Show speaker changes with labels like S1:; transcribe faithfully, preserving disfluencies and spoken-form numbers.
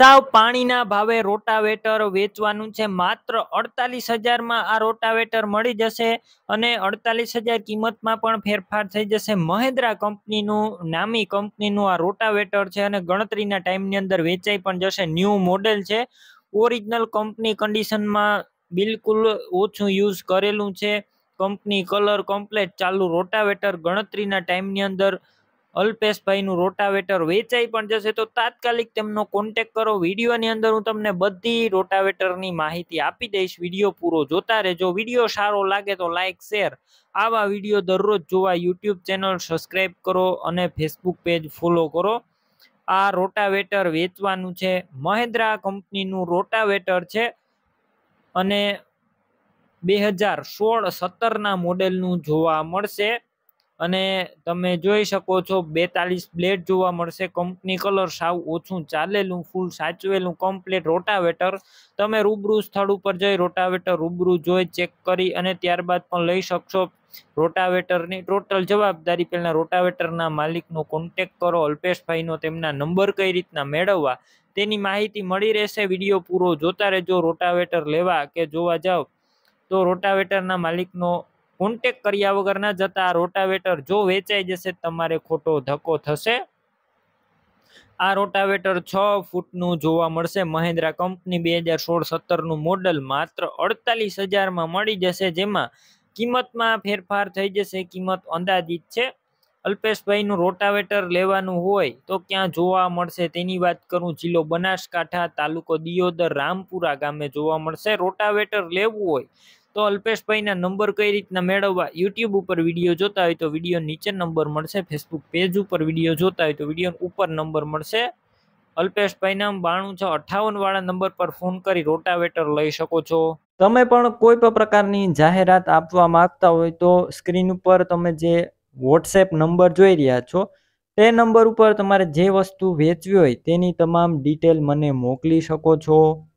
S1: સાવ પાણીના ભાવે રોટાવેટર વેચવાનું છે। માત્ર અડતાલીસ હજારમાં આ રોટાવેટર મળી જશે અને અડતાલીસ હજાર કિંમતમાં પણ ફેરફાર થઈ જશે। મહિન્દ્રા કંપનીનું નામી કંપનીનું આ રોટાવેટર છે અને ગણતરીના ટાઈમની અંદર વેચાઈ પણ જશે। ન્યૂ મોડેલ છે, ઓરિજિનલ કંપની કન્ડિશનમાં, બિલકુલ ઓછું યુઝ કરેલું છે, કંપની કલર કમ્પ્લેટ ચાલુ રોટાવેટર ગણતરીના ટાઈમની અંદર અલ્પેશભાઈનું રોટાવેટર વેચાઈ પણ જશે। તો તાત્કાલિક તેમનો કોન્ટેક કરો। વિડીયોની અંદર હું તમને બધી રોટાવેટરની માહિતી આપી દઈશ। વિડીયો પૂરો જોતા રહેજો। વિડીયો સારો લાગે તો લાઈક શેર, આવા વિડીયો દરરોજ જોવા યુટ્યુબ ચેનલ સબસ્ક્રાઈબ કરો અને ફેસબુક પેજ ફોલો કરો। આ રોટાવેટર વેચવાનું છે, મહિન્દ્રા કંપનીનું રોટાવેટર છે અને બે હજાર સોળ સત્તરના મોડેલનું જોવા મળશે અને તમે જોઈ શકો છો બેતાલીસ બ્લેડ જોવા મળશે। કંપની કલર, સાવ ઓછું ચાલેલું, ફૂલ સાચવેલું કમ્પ્લીટ રોટાવેટર। તમે રૂબરૂ સ્થળ ઉપર જઈ રોટાવેટર રૂબરૂ જોઈ ચેક કરી અને ત્યારબાદ પણ લઈ શકશો। રોટાવેટરની ટોટલ જવાબદારી પહેલા રોટાવેટરના માલિકનો કોન્ટેક કરો, અલ્પેશભાઈનો, તેમના નંબર કઈ રીતના મેળવવા તેની માહિતી મળી રહેશે। વિડીયો પૂરો જોતા રહેજો। રોટાવેટર લેવા કે જોવા જાવ તો રોટાવેટરના માલિકનો કોન્ટેક કર્યા વગર ના જતા। આ રોટાવેટર જો વેચાઈ જશે તમારે ખોટો ધક્કો થશે। આ રોટાવેટર છ ફૂટનું જોવા મળશે, મહિન્દ્રા કંપની, બે હજાર સોળ સત્તરનું મોડલ, માત્ર અડતાલીસ હજારમાં મળી જશે, જેમાં કિંમતમાં ફેરફાર થઈ જશે। કિંમત અંદાજિત છે। અલ્પેશભાઈનું રોટાવેટર લેવાનું હોય તો ક્યાં જોવા મળશે તેની વાત કરું, જિલ્લો બનાસકાંઠા, તાલુકો દિયોદર, રામપુરા ગામે જોવા મળશે। રોટાવેટર લેવું હોય તો અલ્પેશભાઈના નંબર કઈ રીતના મેળવવા, યુટ્યુબ ઉપર વિડીયો જોતા હોય તો વિડીયો નીચે નંબર મળશે, ફેસબુક પેજ ઉપર વિડીયો જોતા હોય તો વિડીયો ઉપર નંબર મળશે। અલ્પેશભાઈના બાણું છ અઠાવન વાળા નંબર પર ફોન કરી રોટાવેટર લઈ શકો છો। તમે પણ કોઈ પણ પ્રકારની જાહેરાત આપવા માંગતા હોય તો સ્ક્રીન ઉપર તમે જે વોટ્સએપ નંબર જોઈ રહ્યા છો તે નંબર ઉપર તમારે જે વસ્તુ વેચવી હોય તેની તમામ ડિટેલ મને મોકલી શકો છો।